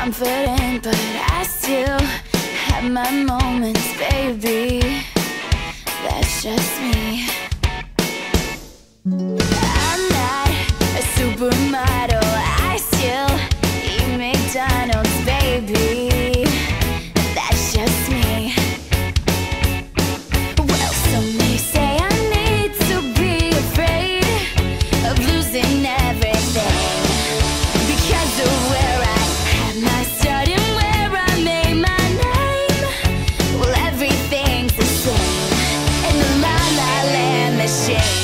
confident, but I still have my moments, baby. That's just me. I'm not a supermodel, I still eat McDonald's, baby. That's just me. Well, some may say I need to be afraid of losing everything because of where I had my start and where I made my name. Well, everything's the same in the La La Land machine.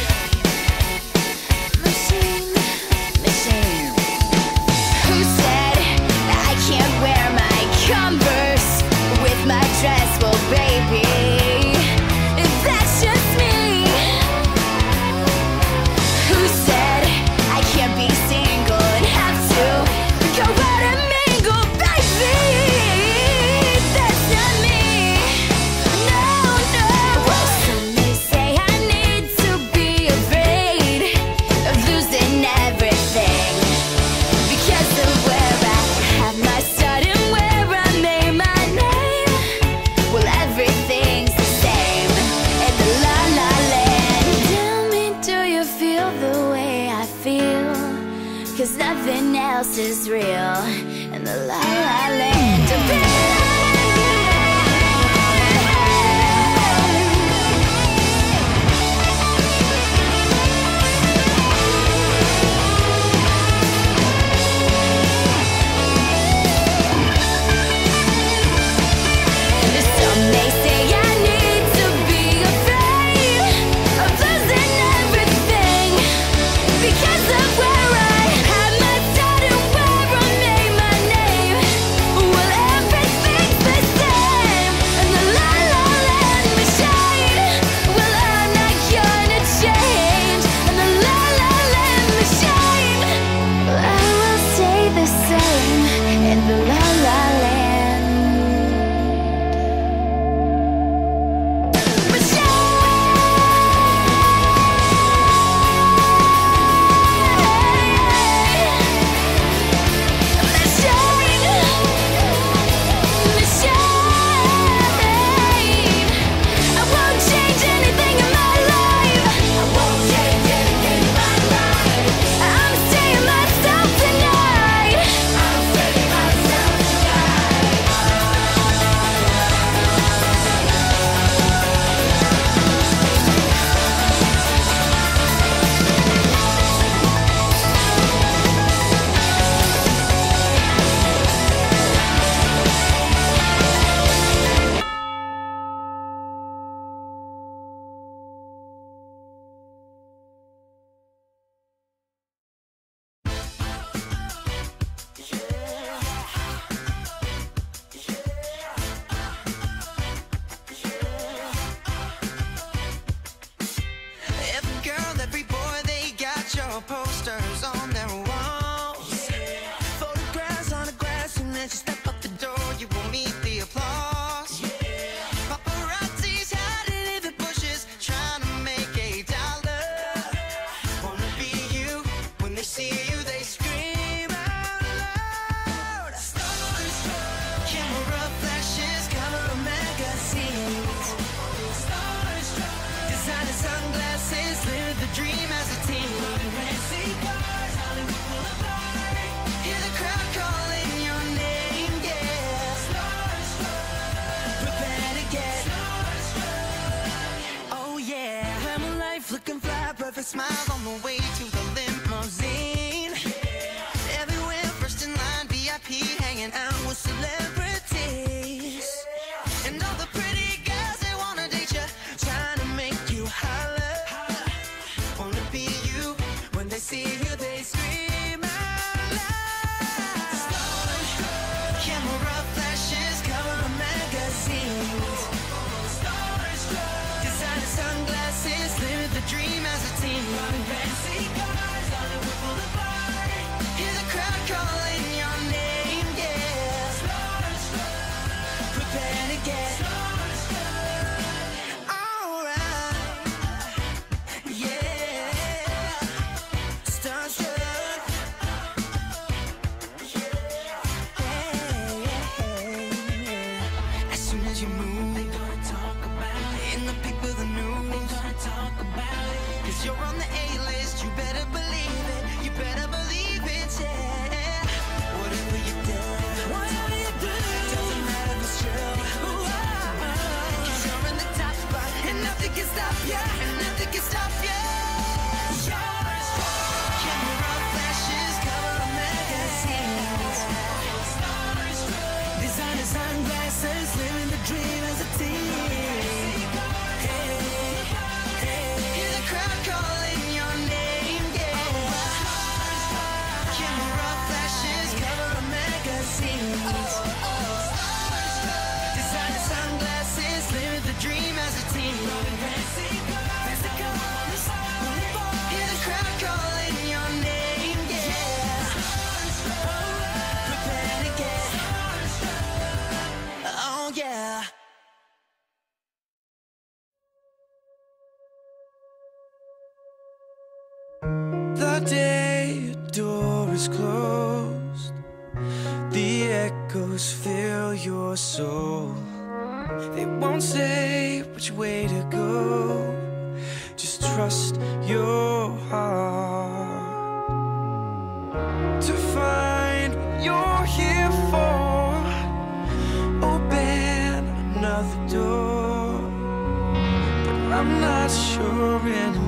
Who said I can't wear my Converse with my dress? Well, baby, that's just me. Who said I can't be single and have to go out and mingle, baby? That's not me. No, no. Well, some may say I need to be afraid of losing everything because of where I have my start and where I made my name. Well, everything's the same in the La La Land. Tell me, do you feel the way I feel? 'Cause nothing else is real in the La La Land. Some may say I need to be afraid of losing everything because of where I had my start and where I made my name. Well, everything's the same in the La La Land machine. Well, I'm not gonna change in the La La Land machine. Well, I will stay the same in the La La Land. Every girl, every boy, they got your posters on their walls. Photographs on the grass, and as you step out the door, you will meet the applause. Paparazzi's hiding in the bushes, trying to make $1. Wanna be you, when they see you, they scream out loud. Starstruck, camera flashes, cover of magazines. Starstruck, designer sunglasses, live the dream as a teen. Fancy cars, Hollywood Boulevard. Hear the crowd calling your name, yeah. Starstruck, prepare to get starstruck. Oh yeah, glamour life, looking fly, perfect smile on the way to the limousine. Everywhere, first in line, VIP, hanging out with celebrities. And all the pretty guys, they wanna date you, trying to make you holler. Wanna be you, when they see you, they scream out loud. Starstruck, camera flashes, cover of magazines. Starstruck, designer sunglasses, live the dream as a teen. Fancy cars, Hollywood Boulevard. Hear the crowd calling your name, yeah. Starstruck, prepare to get alright, yeah. better believe it, yeah. Whatever you do, doesn't matter if it's true. 'Cause you're in the top spot, and nothing can stop ya, and nothing can stop ya. Camera flashes, cover magazines, designer sunglasses, living the dream as a teen. Hear the crowd calling your name, yeah. Camera flashes, cover magazines, designer sunglasses, living the dream as a teen. Hear the crowd calling your name, yeah. Prepare to get, oh yeah. The day your door is closed, the echoes fill your soul. They won't say which way to go, just trust your heart to find what you're here for. Open another door, but I'm not sure anymore.